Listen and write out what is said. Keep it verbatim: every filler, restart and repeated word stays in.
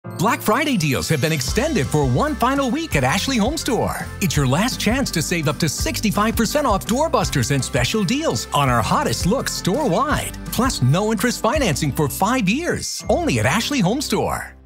Black Friday deals have been extended for one final week at Ashley Home Store. It's your last chance to save up to sixty-five percent off doorbusters and special deals on our hottest looks store-wide. Plus, no interest financing for five years. Only at Ashley Home Store.